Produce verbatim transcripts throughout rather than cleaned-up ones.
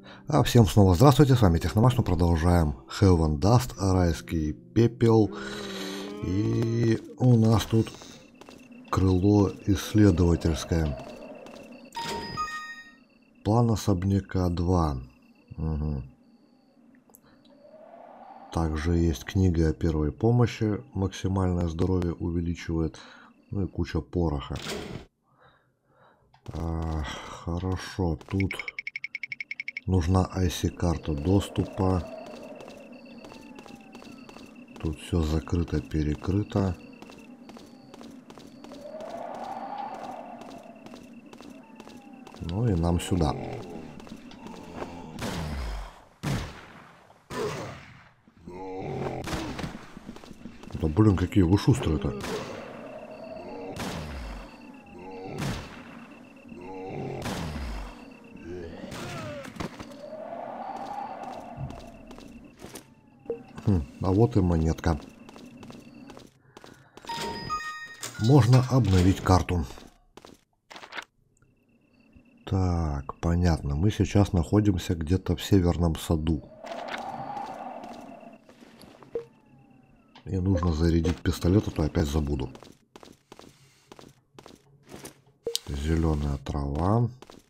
А всем снова здравствуйте, с вами Техномаш, мы продолжаем Heaven Dust, райский пепел. И у нас тут крыло исследовательское. План особняка два. Угу. Также есть книга о первой помощи, максимальное здоровье увеличивает, ну и куча пороха. А, хорошо, тут нужна ай си-карта доступа. Тут все закрыто, перекрыто. Ну и нам сюда. Да блин, какие вы шустрые-то. Хм, а вот и монетка. Можно обновить карту. Так, понятно. Мы сейчас находимся где-то в северном саду. И нужно зарядить пистолет, а то опять забуду. Зеленая трава.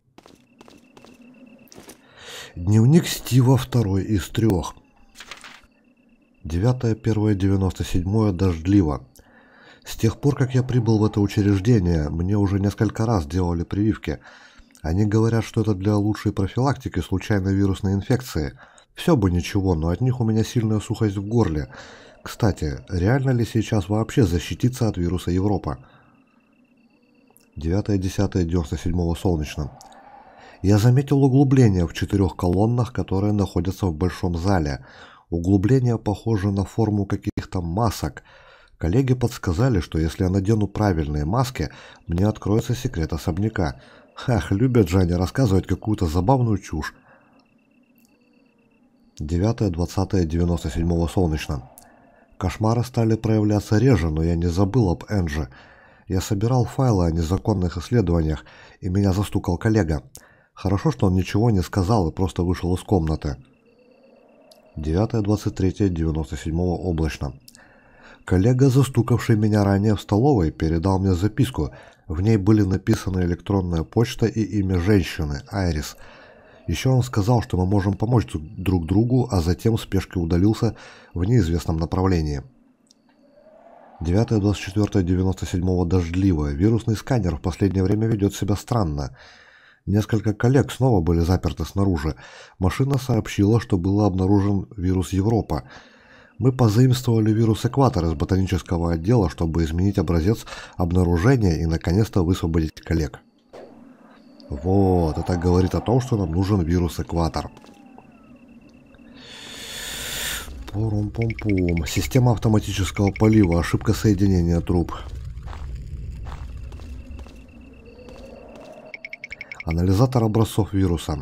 Дневник Стива, второй из трех. девятое первое девяносто седьмое дождливо. С тех пор, как я прибыл в это учреждение, мне уже несколько раз делали прививки. Они говорят, что это для лучшей профилактики случайной вирусной инфекции. Все бы ничего, но от них у меня сильная сухость в горле. Кстати, реально ли сейчас вообще защититься от вируса Европа? девятое десятое девяносто седьмого солнечно. Я заметил углубления в четырех колоннах, которые находятся в большом зале. Углубления похожи на форму каких-то масок. Коллеги подсказали, что если я надену правильные маски, мне откроется секрет особняка. Ах, любят же они рассказывать какую-то забавную чушь. девятое двадцатое девяносто седьмого солнечно. Кошмары стали проявляться реже, но я не забыл об Энже. Я собирал файлы о незаконных исследованиях, и меня застукал коллега. Хорошо, что он ничего не сказал и просто вышел из комнаты. девятое двадцать третье девяносто седьмого облачно. Коллега, застукавший меня ранее в столовой, передал мне записку. В ней были написаны электронная почта и имя женщины, Айрис. Еще он сказал, что мы можем помочь друг другу, а затем в спешке удалился в неизвестном направлении. девятое двадцать четвёртое девяносто седьмого дождливо. Вирусный сканер в последнее время ведет себя странно. Несколько коллег снова были заперты снаружи. Машина сообщила, что был обнаружен вирус Европа. Мы позаимствовали вирус Экватор из ботанического отдела, чтобы изменить образец обнаружения и наконец-то высвободить коллег. Вот, это говорит о том, что нам нужен вирус Экватор. Пум-пум-пум. Система автоматического полива. Ошибка соединения труб. Анализатор образцов вируса.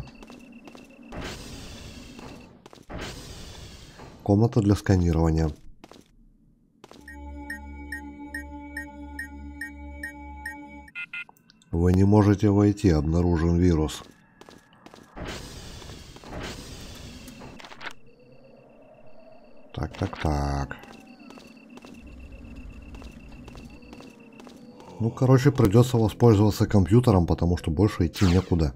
Комната для сканирования. Вы не можете войти, обнаружен вирус. Так, так, так. Ну, короче, придется воспользоваться компьютером, потому что больше идти некуда.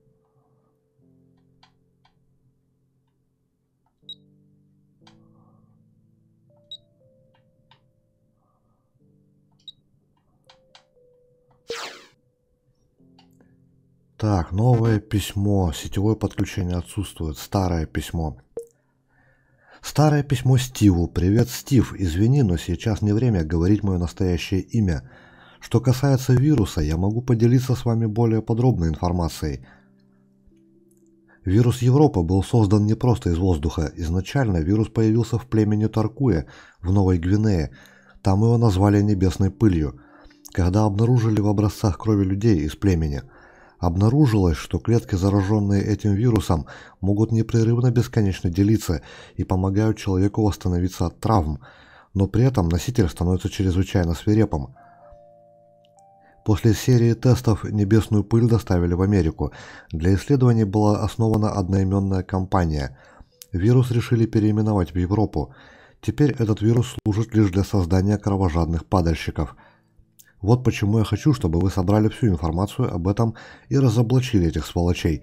Так, новое письмо. Сетевое подключение отсутствует. Старое письмо. Старое письмо Стиву. Привет, Стив. Извини, но сейчас не время говорить мое настоящее имя. Что касается вируса, я могу поделиться с вами более подробной информацией. Вирус Европа был создан не просто из воздуха. Изначально вирус появился в племени Таркуя в Новой Гвинее. Там его назвали небесной пылью. Когда обнаружили в образцах крови людей из племени, обнаружилось, что клетки, зараженные этим вирусом, могут непрерывно бесконечно делиться и помогают человеку восстановиться от травм, но при этом носитель становится чрезвычайно свирепым. После серии тестов небесную пыль доставили в Америку. Для исследований была основана одноименная компания. Вирус решили переименовать в Европу. Теперь этот вирус служит лишь для создания кровожадных падальщиков. Вот почему я хочу, чтобы вы собрали всю информацию об этом и разоблачили этих сволочей.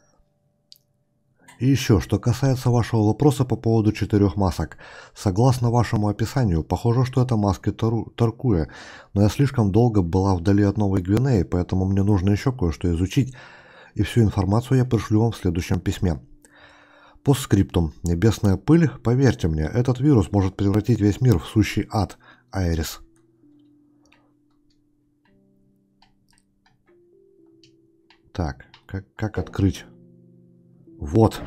И еще, что касается вашего вопроса по поводу четырех масок. Согласно вашему описанию, похоже, что это маски Таркуя, но я слишком долго была вдали от Новой Гвинеи, поэтому мне нужно еще кое-что изучить, и всю информацию я пришлю вам в следующем письме. Постскриптум. Небесная пыль, поверьте мне, этот вирус может превратить весь мир в сущий ад. Айрис. Так, как, как открыть? Вот.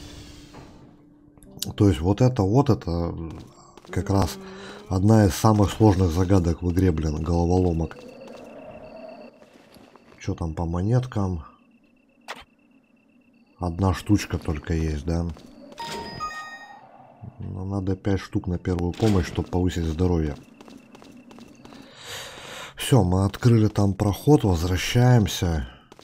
То есть вот это вот это как раз одна из самых сложных загадок в игре, блин, головоломок. Что там по монеткам? Одна штучка только есть, да? Но надо пять штук на первую помощь, чтобы повысить здоровье. Все, мы открыли там проход, возвращаемся.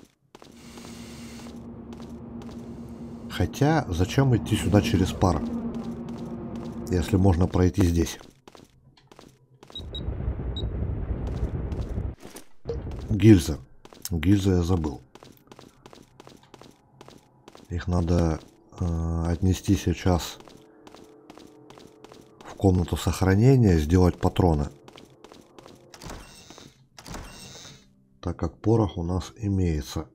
Хотя, зачем идти сюда через пар, если можно пройти здесь? Гильзы. Гильзы я забыл. Их надо э, отнести сейчас в комнату сохранения, сделать патроны. Так как порох у нас имеется.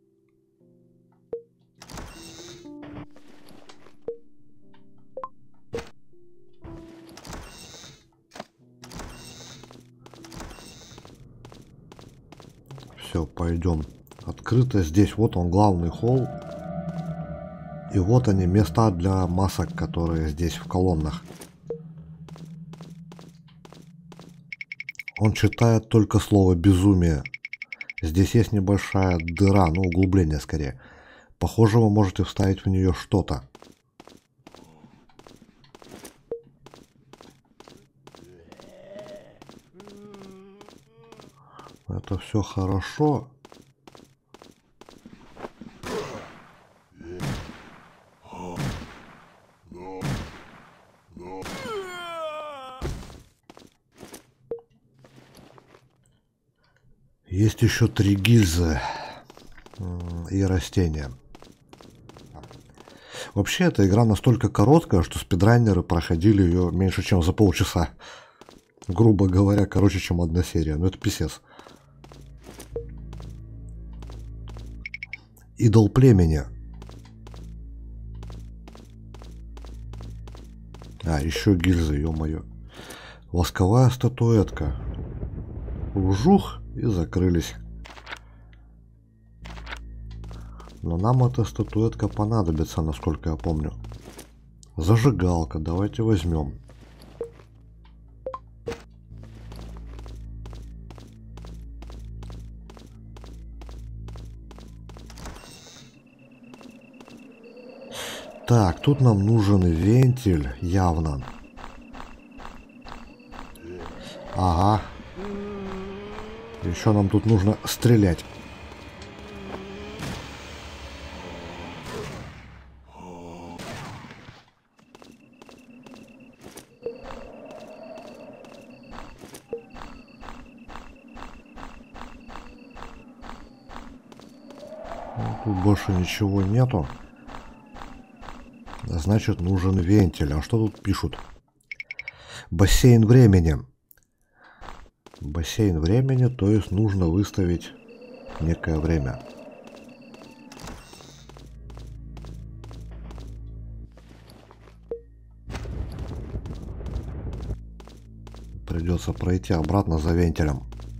Все, пойдем. Открыто здесь. Вот он, главный холл. И вот они, места для масок, которые здесь в колоннах. Он читает только слово «безумие». Здесь есть небольшая дыра, ну, углубление скорее. Похоже, вы можете вставить в нее что-то. Это все хорошо. Есть еще три гильзы и растения. Вообще, эта игра настолько короткая, что спидранеры проходили ее меньше, чем за полчаса. Грубо говоря, короче, чем одна серия. Но это писец. Идол племени. А, еще гильзы, ё-моё. Восковая статуэтка. Вжух, и закрылись. Но нам эта статуэтка понадобится, насколько я помню. Зажигалка, давайте возьмем. Так, тут нам нужен вентиль, явно. Ага. Еще нам тут нужно стрелять. Тут больше ничего нету. Значит, нужен вентиль. А что тут пишут? Бассейн времени. Бассейн времени, то есть нужно выставить некое время. Придется пройти обратно за вентилем.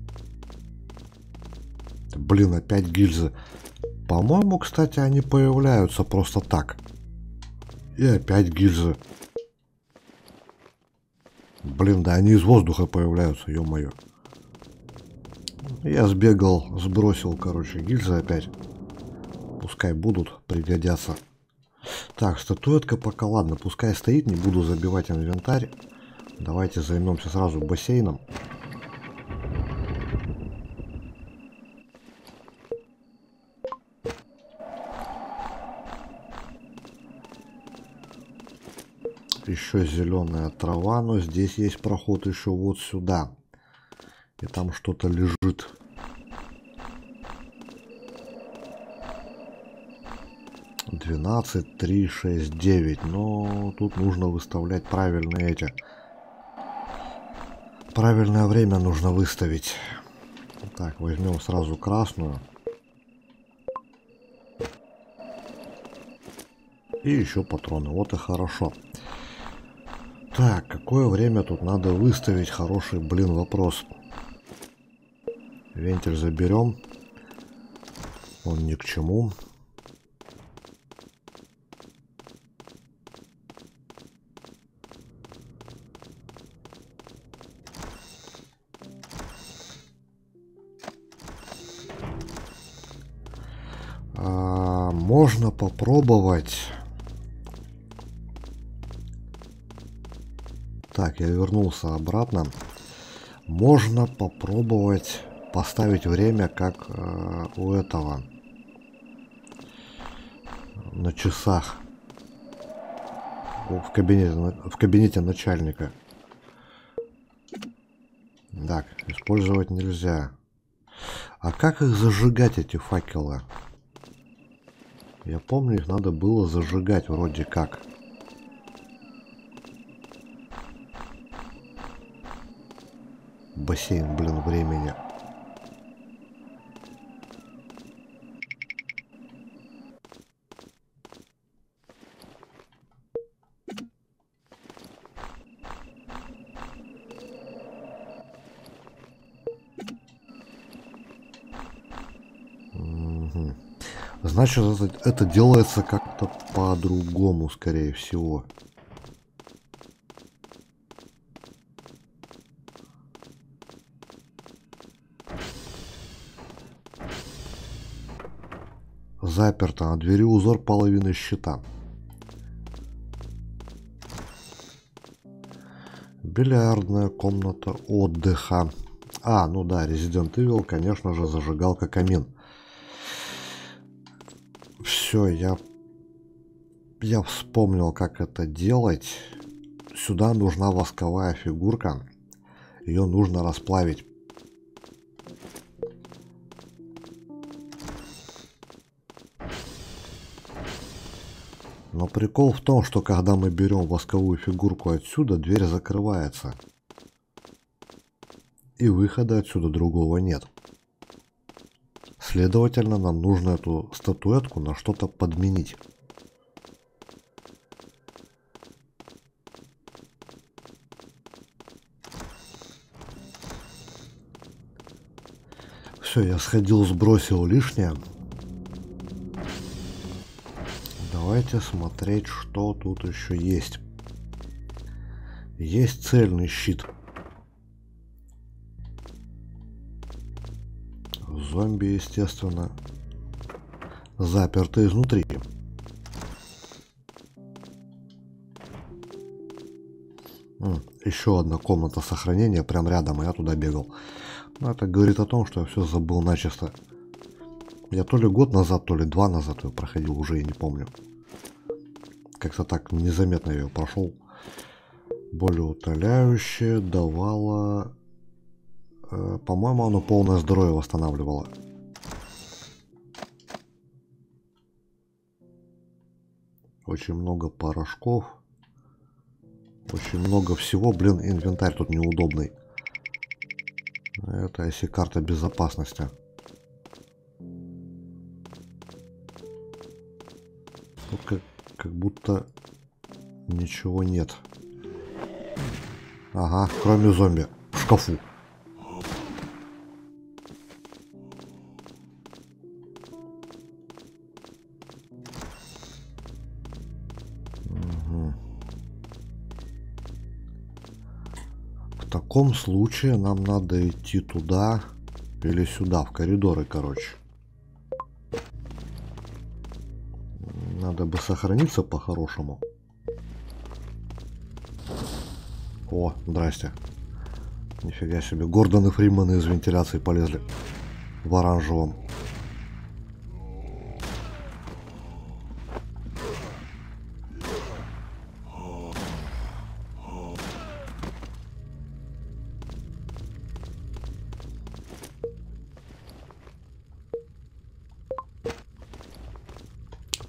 Блин, опять гильзы. По-моему, кстати, они появляются просто так. И опять гильзы. Блин, да они из воздуха появляются, ё-моё. Я сбегал, сбросил, короче, гильзы опять. Пускай будут, пригодятся. Так, статуэтка пока, ладно, пускай стоит, не буду забивать инвентарь. Давайте займемся сразу бассейном. еще зеленая трава, но здесь есть проход еще вот сюда. И там что-то лежит. двенадцать, три, шесть, девять. Но тут нужно выставлять правильные эти. Правильное время нужно выставить. Так, возьмем сразу красную. И еще патроны. Вот и хорошо. Так, какое время тут надо выставить? Хороший, блин, вопрос. Вентиль заберем. Он ни к чему. А, можно попробовать. Так, я вернулся обратно. Можно попробовать поставить время, как э, у этого. На часах. В кабинете, в кабинете начальника. Так, использовать нельзя. А как их зажигать, эти факелы? Я помню, их надо было зажигать вроде как. Бассейн, блин, времени. Угу. Значит, это, это делается как-то по-другому, скорее всего. Заперто. На двери узор половины щита. Бильярдная комната отдыха. А, ну да, Resident Evil, конечно же, зажигалка камин. Все, я, я вспомнил, как это делать. Сюда нужна восковая фигурка. Ее нужно расплавить. Но прикол в том, что когда мы берем восковую фигурку отсюда, дверь закрывается. И выхода отсюда другого нет. Следовательно, нам нужно эту статуэтку на что-то подменить. Все, я сходил, сбросил лишнее. Давайте смотреть, что тут еще есть. Есть цельный щит. Зомби, естественно, заперты изнутри. М, еще одна комната сохранения прям рядом, и я туда бегал. Но это говорит о том, что я все забыл начисто. Я то ли год назад, то ли два назад ее проходил, уже и не помню. Как-то так незаметно я ее прошел. Болеутоляющее давало... Э, по-моему, оно полное здоровье восстанавливало. Очень много порошков. Очень много всего. Блин, инвентарь тут неудобный. Это если карта безопасности. Тут как, как будто ничего нет. Ага, кроме зомби. В шкафу. Угу. В таком случае нам надо идти туда или сюда, в коридоры, короче. Надо бы сохраниться по-хорошему. О, здрасте. Нифига себе. Гордон и Фриман из вентиляции полезли. В оранжевом.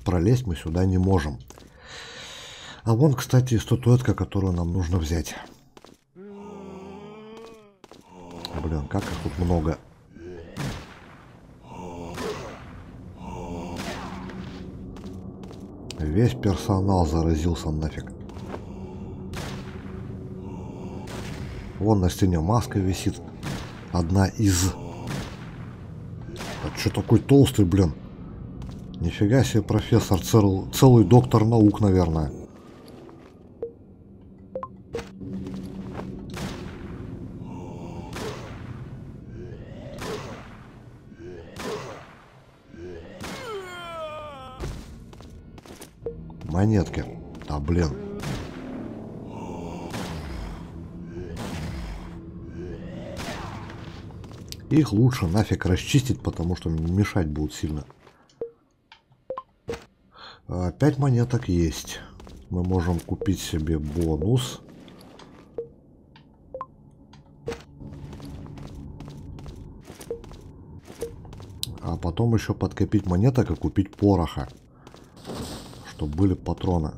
пролезть мы сюда не можем. А вон, кстати, статуэтка, которую нам нужно взять. Блин, как их тут много. Весь персонал заразился нафиг. Вон на стене маска висит. Одна из... А что такой толстый, блин? Нифига себе, профессор. Цел... Целый доктор наук, наверное. Монетки. А, блин. Их лучше нафиг расчистить, потому что мешать будут сильно. Пять монеток есть. Мы можем купить себе бонус. А потом еще подкопить монеток и купить пороха. Чтобы были патроны.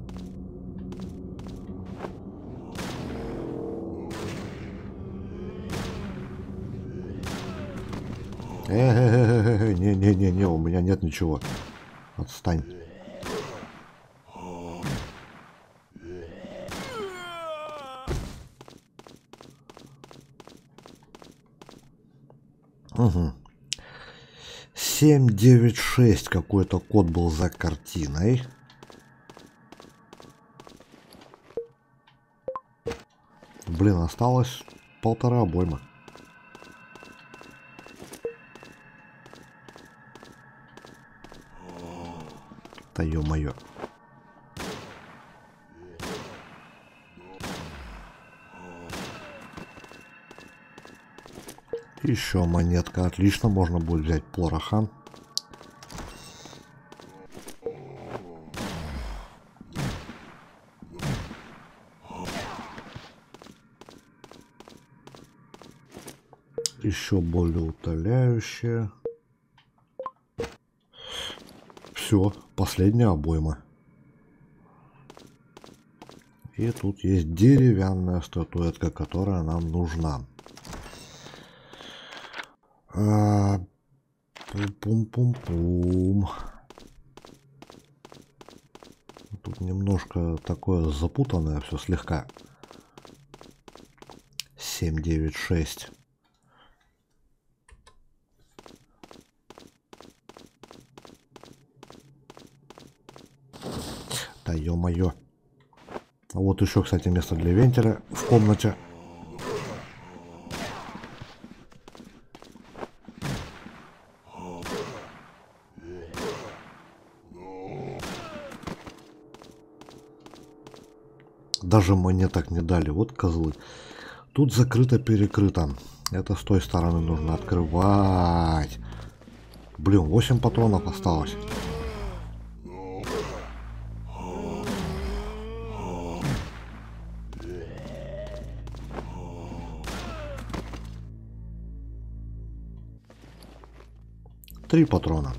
Э-э-э-э-э, не-не-не-не, у меня нет ничего. Отстань. Угу. семь девять шесть какой-то код был за картиной. Блин, осталось полтора обойма. Да ё-моё. Еще монетка. Отлично, можно будет взять пороха. Еще более утоляющее. Все, последняя обойма. И тут есть деревянная статуэтка, которая нам нужна. А, пум-пум-пум-пум. Тут немножко такое запутанное все слегка. семь девять шесть. Да ё-моё. А вот еще, кстати, место для вентиля в комнате. Даже монеток не дали. Вот козлы. Тут закрыто-перекрыто. Это с той стороны нужно открывать. Блин, восемь патронов осталось. Три патрона.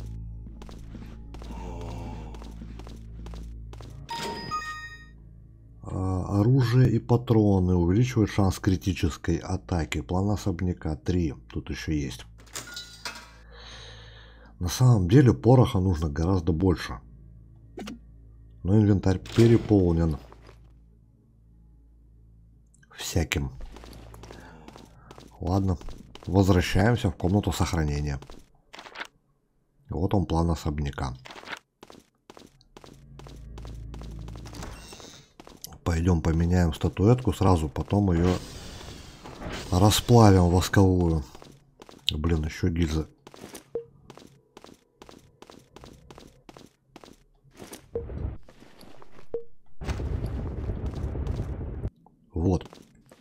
Оружие и патроны увеличивают шанс критической атаки. План особняка три. Тут еще есть. На самом деле пороха нужно гораздо больше. Но инвентарь переполнен всяким. Ладно. Возвращаемся в комнату сохранения. Вот он, план особняка. Пойдем поменяем статуэтку сразу, потом ее расплавим восковую. Блин, еще гильзы. Вот.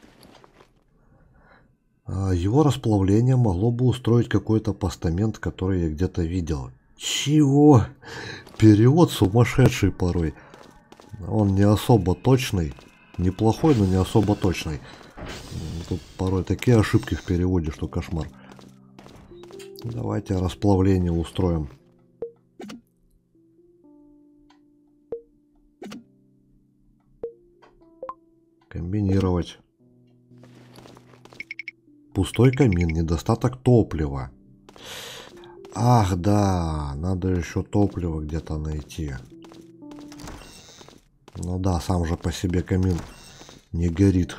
Его расплавление могло бы устроить какой-то постамент, который я где-то видел. Чего? Перевод сумасшедший порой. Он не особо точный. Неплохой, но не особо точный. Тут порой такие ошибки в переводе, что кошмар. Давайте расплавление устроим. комбинировать. Пустой камин, недостаток топлива. Ах, да, надо еще топливо где-то найти. Ну да, сам же по себе камин не горит.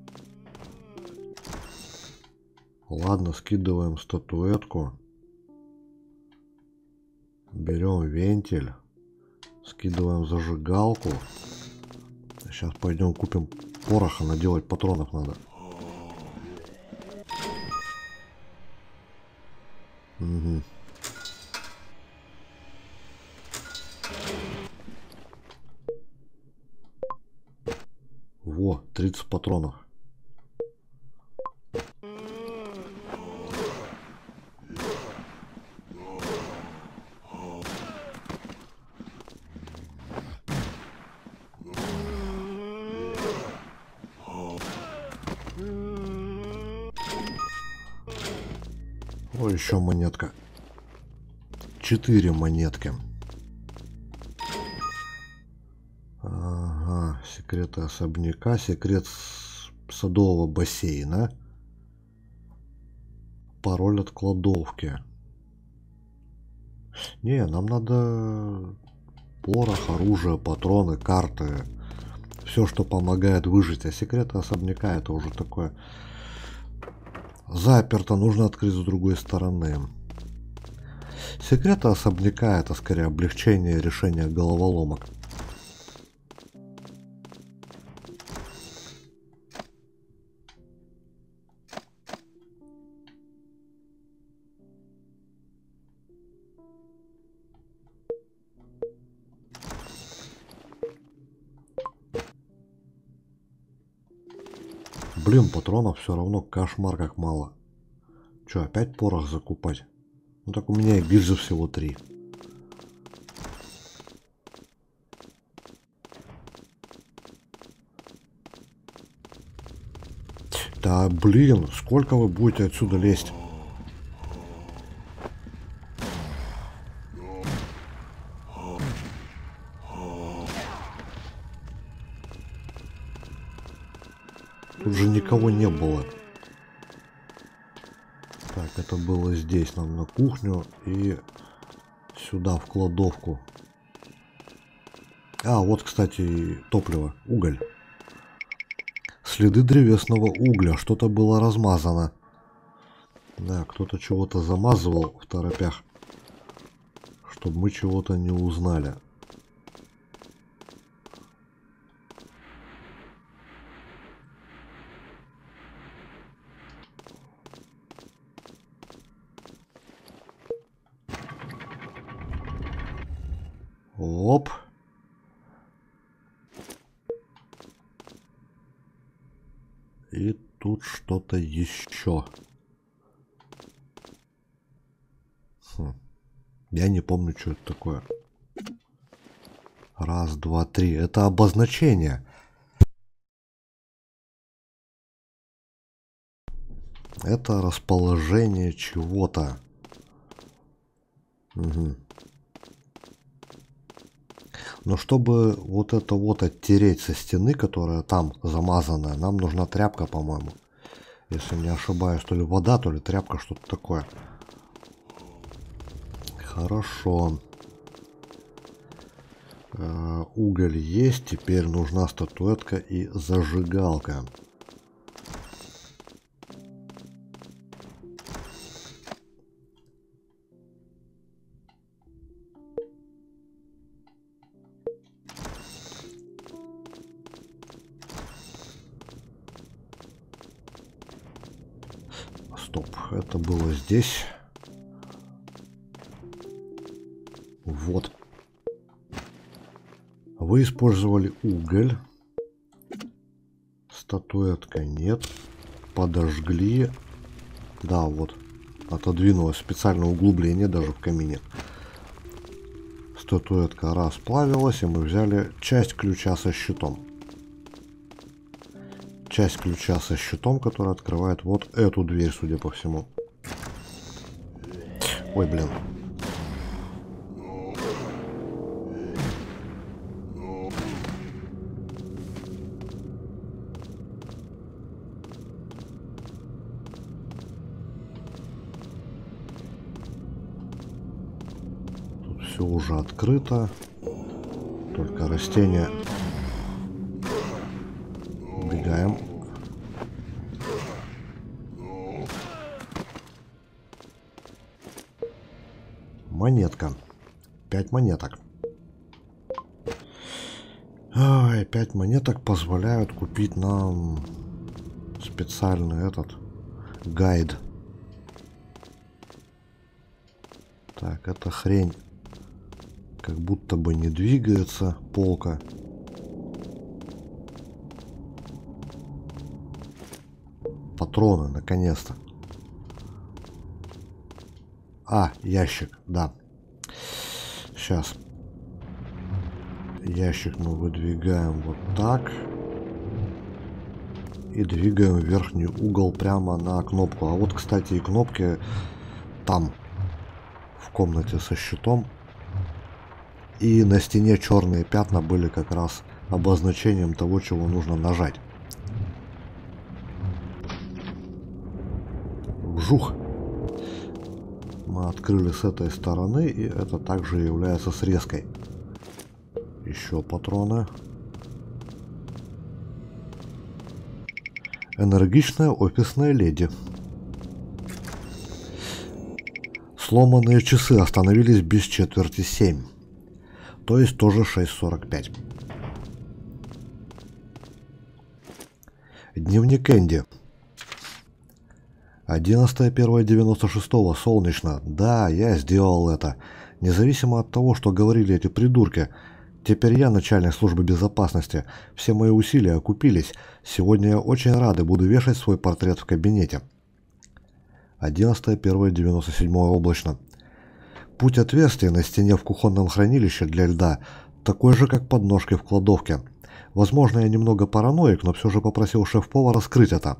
Ладно, скидываем статуэтку. Берем вентиль. Скидываем зажигалку. Сейчас пойдем купим пороха, наделать патронов надо. Угу. Во, тридцать патронов. О, еще монетка. Четыре монетки. Ага, секреты особняка, секрет садового бассейна. Пароль от кладовки. Не, нам надо порох, оружие, патроны, карты. Все, что помогает выжить. А секреты особняка это уже такое... Заперто, нужно открыть с другой стороны. Секреты особняка это скорее облегчение решения головоломок. Блин, патронов все равно кошмар как мало. Че, опять порох закупать? Ну так у меня и гильзы всего три. Да блин, сколько вы будете отсюда лезть? Тут же никого не было. Так, это было здесь, нам на кухню и сюда, в кладовку. А, вот, кстати, топливо, уголь. Следы древесного угля, что-то было размазано. Да, кто-то чего-то замазывал в торопях, чтобы мы чего-то не узнали. Оп. И тут что-то еще. Хм. Я не помню, что это такое. Раз, два, три. Это обозначение. Это расположение чего-то. Угу. Но чтобы вот это вот оттереть со стены, которая там замазанная, нам нужна тряпка, по-моему. Если не ошибаюсь, то ли вода, то ли тряпка, что-то такое. Хорошо. Э, уголь есть, теперь нужна статуэтка и зажигалка. Стоп, это было здесь. Вот. Вы использовали уголь. Статуэтка нет. Подожгли. Да, вот. Отодвинулось специальное углубление даже в камине. Статуэтка расплавилась, и мы взяли часть ключа со щитом. Часть ключа со щитом, который открывает вот эту дверь, судя по всему. Ой, блин. Все уже открыто. Только растения. Убегаем. Монетка. Пять монеток. Ой, пять монеток позволяют купить нам специальный этот гайд. Так, эта хрень как будто бы не двигается, полка. Патроны, наконец-то. А, ящик, да. Сейчас. Ящик мы выдвигаем вот так. И двигаем верхний угол прямо на кнопку. А вот, кстати, и кнопки там, в комнате со щитом. И на стене черные пятна были как раз обозначением того, чего нужно нажать. Вжух! Мы открыли с этой стороны, и это также является срезкой. Еще патроны. Энергичная офисная леди. Сломанные часы остановились без четверти семь. То есть тоже шесть сорок пять. Дневник Энди. одиннадцатое первое девяносто шестого, солнечно. Да, я сделал это. Независимо от того, что говорили эти придурки. Теперь я начальник службы безопасности. Все мои усилия окупились. Сегодня я очень рад и буду вешать свой портрет в кабинете. одиннадцатое первое девяносто седьмое, облачно. Путь отверстия на стене в кухонном хранилище для льда такой же, как под ножкой в кладовке. Возможно, я немного параноик, но все же попросил шеф-повара раскрыть это.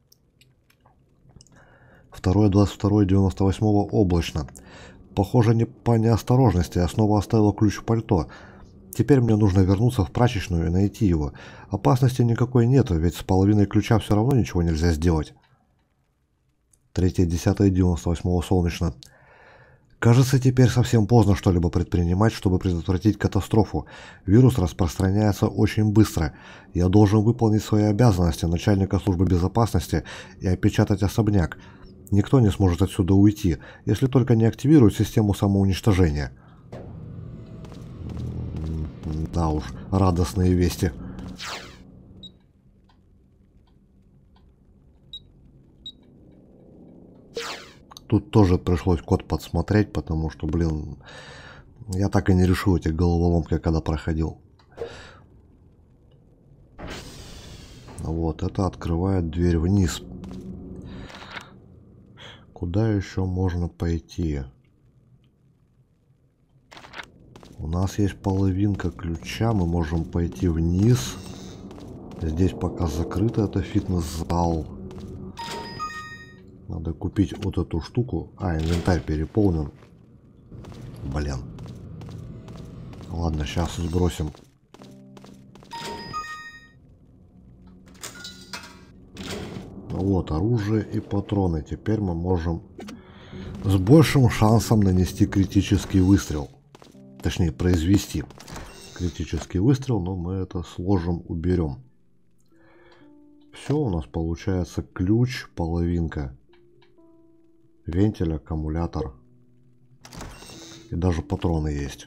второе двадцать второе девяносто восьмого, облачно. Похоже, не по неосторожности я снова оставил ключ в пальто. Теперь мне нужно вернуться в прачечную и найти его. Опасности никакой нет, ведь с половиной ключа все равно ничего нельзя сделать. третье десятое девяносто восьмого, солнечно. Кажется, теперь совсем поздно что-либо предпринимать, чтобы предотвратить катастрофу. Вирус распространяется очень быстро. Я должен выполнить свои обязанности начальника службы безопасности и опечатать особняк. Никто не сможет отсюда уйти, если только не активирует систему самоуничтожения. Да уж, радостные вести. Тут тоже пришлось код подсмотреть, потому что, блин, я так и не решил эти головоломки, когда проходил. Вот, это открывает дверь вниз. Куда еще можно пойти? У нас есть половинка ключа, мы можем пойти вниз. Здесь пока закрыто, это фитнес-зал. Надо купить вот эту штуку. А, инвентарь переполнен. Блин. Ладно, сейчас сбросим. Вот, оружие и патроны. Теперь мы можем с большим шансом нанести критический выстрел. Точнее, произвести критический выстрел, но мы это сложим, уберем. Все, у нас получается ключ, половинка. Вентиль, аккумулятор. И даже патроны есть.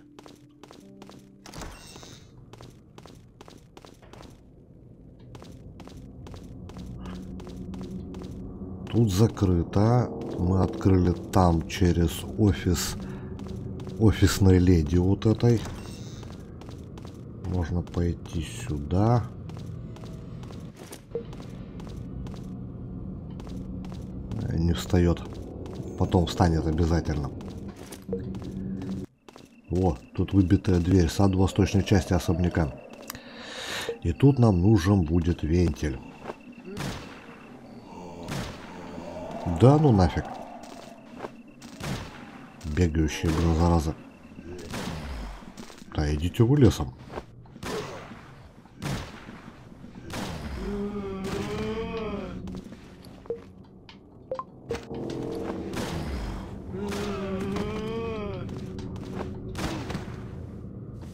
Тут закрыто. Мы открыли там через офис офисной леди вот этой. Можно пойти сюда. Не встает. Потом встанет обязательно. О, тут выбитая дверь. Сад в восточной части особняка. И тут нам нужен будет вентиль. Да ну нафиг. Бегающие, блин, зараза. Да идите вы лесом.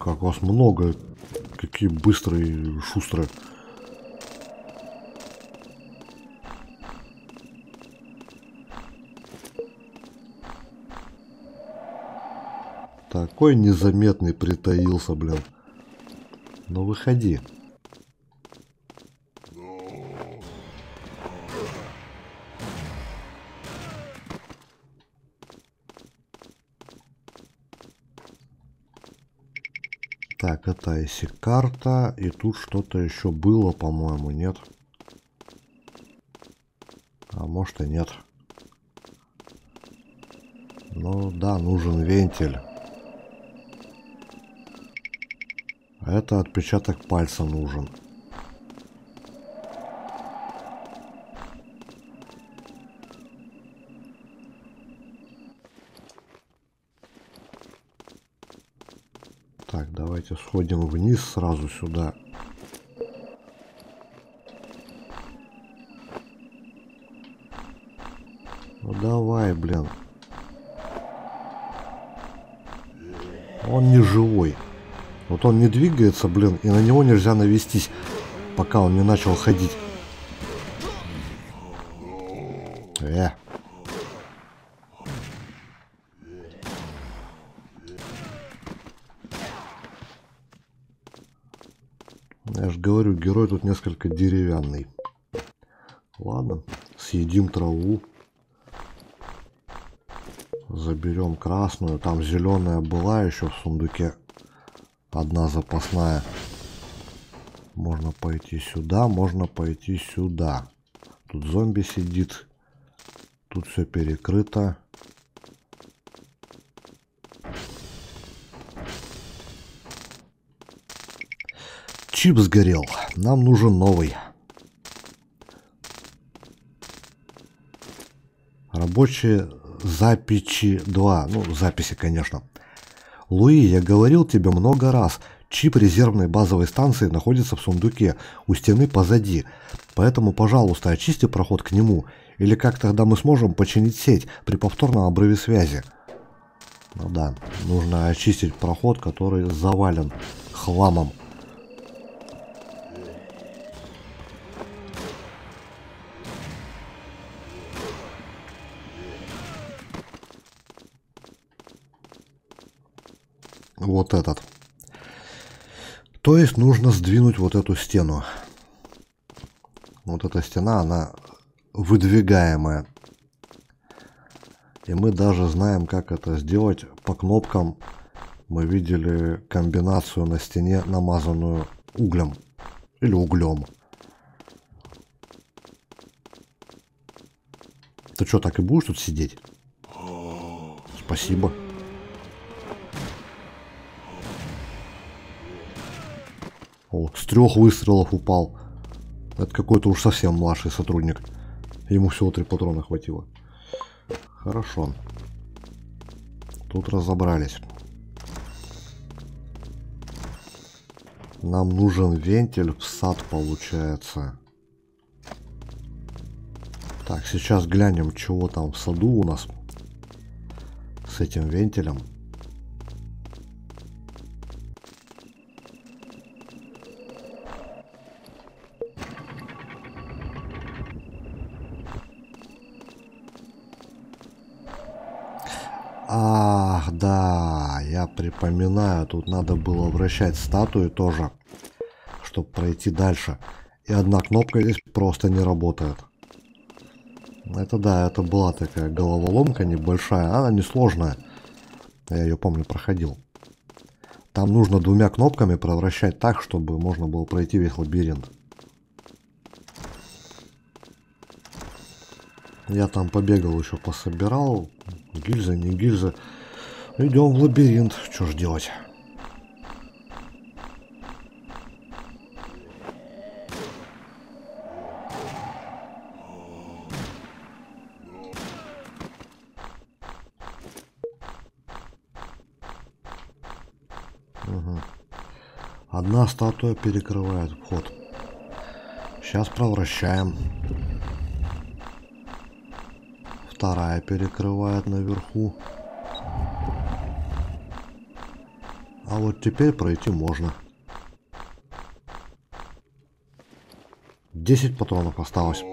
Как вас много. Какие быстрые, шустрые. Такой незаметный притаился, блин. Ну выходи. Так, это если карта, и тут что-то еще было, по-моему, нет? А может и нет. Ну да, нужен вентиль. А это отпечаток пальца нужен. Так, давайте сходим вниз сразу сюда. Ну давай, блин. Он не живой. Вот он не двигается, блин, и на него нельзя навестись, пока он не начал ходить. Э. Я же говорю, герой тут несколько деревянный. Ладно, съедим траву. Заберем красную. Там зеленая была еще в сундуке. Одна запасная. Можно пойти сюда, можно пойти сюда. Тут зомби сидит. Тут все перекрыто. Чип сгорел. Нам нужен новый. Рабочие записи два. Ну, записи, конечно. Луи, я говорил тебе много раз. Чип резервной базовой станции находится в сундуке у стены позади. Поэтому, пожалуйста, очисти проход к нему. Или как тогда мы сможем починить сеть при повторном обрыве связи? Ну да, нужно очистить проход, который завален хламом. Вот этот. То есть нужно сдвинуть вот эту стену. Вот эта стена, она выдвигаемая. И мы даже знаем, как это сделать. По кнопкам мы видели комбинацию на стене, намазанную углем. Или углем. Ты что, так и будешь тут сидеть? Спасибо. О, с трех выстрелов упал. Это какой-то уж совсем младший сотрудник. Ему всего три патрона хватило. Хорошо. Тут разобрались. Нам нужен вентиль в сад, получается. Так, сейчас глянем, чего там в саду у нас с этим вентилем. Ах, да, я припоминаю, тут надо было вращать статую тоже, чтобы пройти дальше. И одна кнопка здесь просто не работает. Это да, это была такая головоломка небольшая, она несложная. Я ее, помню, проходил. Там нужно двумя кнопками провращать так, чтобы можно было пройти весь лабиринт. Я там побегал еще, пособирал. Гильза, не гильза. Идем в лабиринт. Что ж делать? Угу. Одна статуя перекрывает вход. Сейчас провращаем. Вторая перекрывает наверху. А вот теперь пройти можно. десять патронов осталось.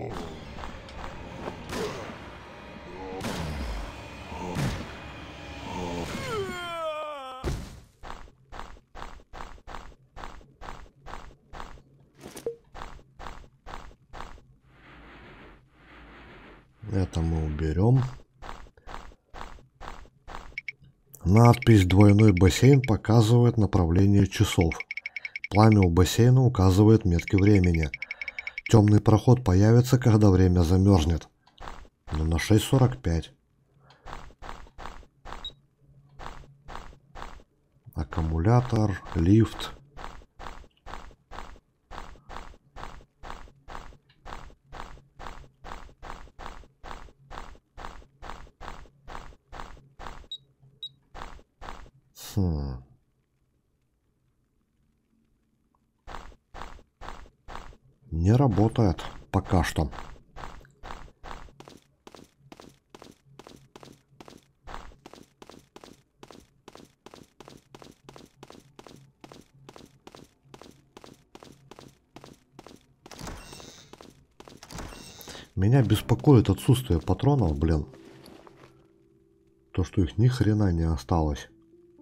Это мы уберем. Надпись «Двойной бассейн» показывает направление часов. Пламя у бассейна указывает метки времени. Темный проход появится, когда время замерзнет. Но на шесть сорок пять. Аккумулятор, лифт. Хм. Не работает пока что. Меня беспокоит отсутствие патронов, блин. То, что их ни хрена не осталось.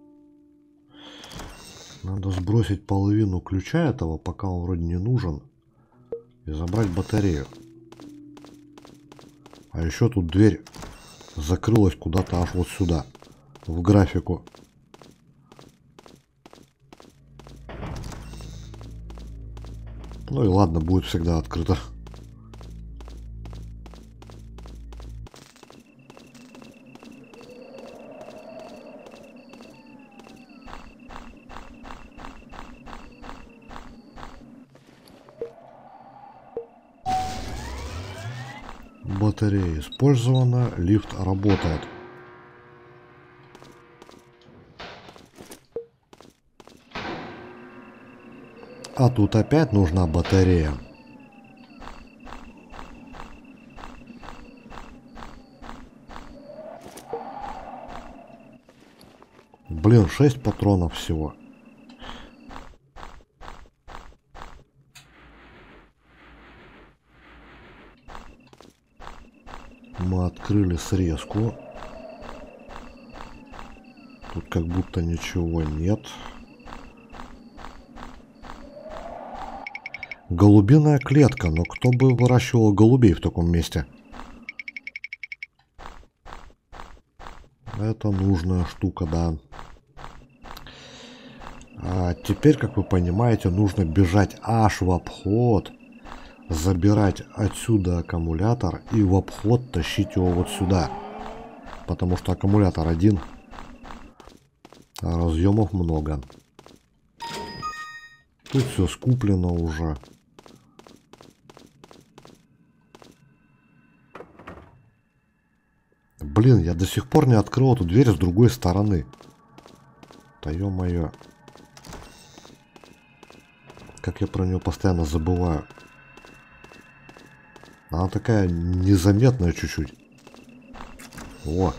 Надо сбросить половину ключа этого, пока он вроде не нужен. И забрать батарею. А еще тут дверь закрылась куда-то аж вот сюда. В графику. Ну и ладно, будет всегда открыто. Батарея использована, лифт работает. А тут опять нужна батарея. Блин, шесть патронов всего. Мы открыли срезку. Тут как будто ничего нет. Голубиная клетка, но кто бы выращивал голубей в таком месте? Это нужная штука, да. А теперь, как вы понимаете, нужно бежать аж в обход, забирать отсюда аккумулятор и в обход тащить его вот сюда. Потому что аккумулятор один, а разъемов много. Тут все скуплено уже. Блин, я до сих пор не открыл эту дверь с другой стороны. Да ё-моё. Как я про нее постоянно забываю. Она такая незаметная чуть-чуть. О.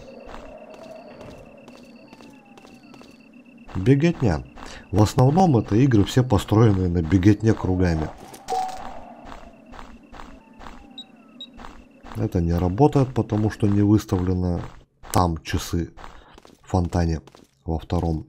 Беготня. В основном это игры все построенные на беготне кругами. Это не работает, потому что не выставлено там часы в фонтане во втором.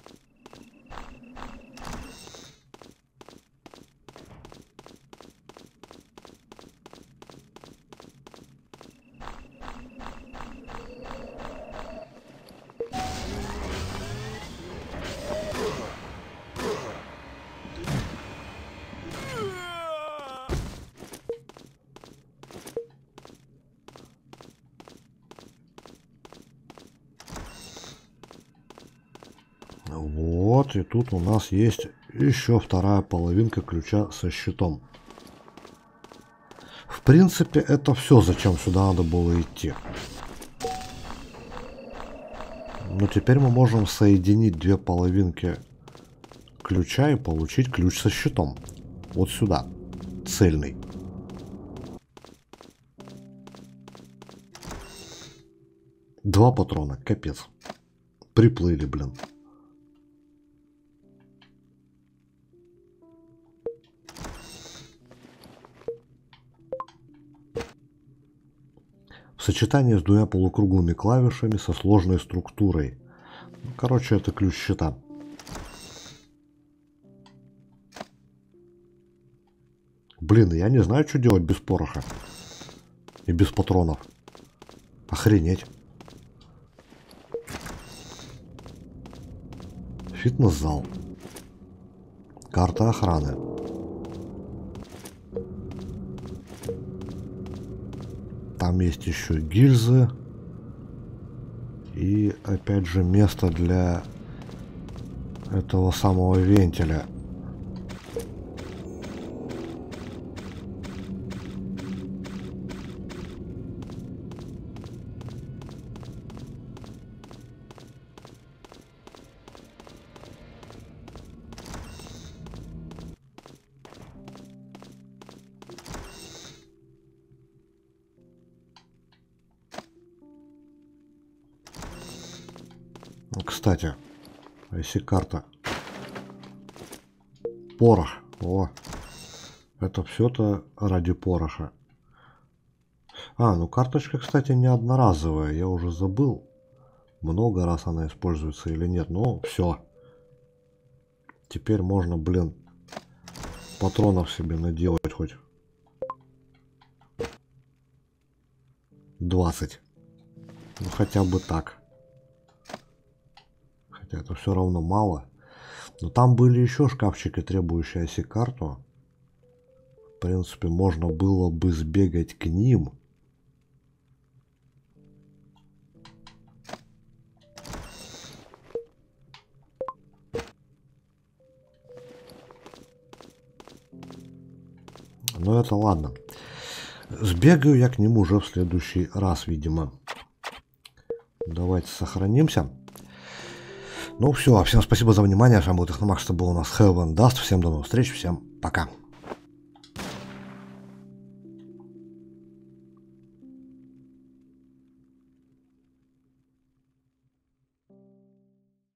Вот, и тут у нас есть еще вторая половинка ключа со щитом. В принципе, это все, зачем сюда надо было идти. Но теперь мы можем соединить две половинки ключа и получить ключ со щитом. Вот сюда. Цельный. Два патрона. Капец. Приплыли, блин. в сочетании с двумя полукруглыми клавишами со сложной структурой. Короче, это ключ счета. Блин, я не знаю, что делать без пороха. И без патронов. Охренеть. Фитнес-зал. Карта охраны. Там есть еще гильзы. И опять же место для этого самого вентиля. Кстати, если карта. Порох. О, это все-то ради пороха. А, ну карточка, кстати, не одноразовая. Я уже забыл, много раз она используется или нет. Ну, все. Теперь можно, блин, патронов себе наделать хоть двадцать. Ну, хотя бы так. Хотя это все равно мало. Но там были еще шкафчики, требующие ай си-карту. В принципе, можно было бы сбегать к ним. Но это ладно. Сбегаю я к ним уже в следующий раз, видимо. Давайте сохранимся. Ну все, всем спасибо за внимание. С вами был Техномаг, что был у нас Heaven Dust. Всем до новых встреч, всем пока.